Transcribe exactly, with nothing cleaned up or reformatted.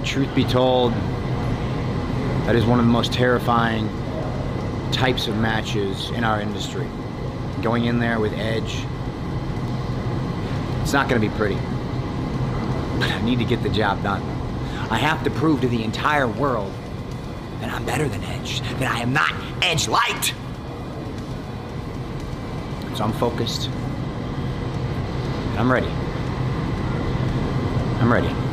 truth be told, that is one of the most terrifying types of matches in our industry. Going in there with Edge, it's not going to be pretty. But I need to get the job done. I have to prove to the entire world that I'm better than Edge, that I am not Edge light. So I'm focused. And I'm ready. I'm ready.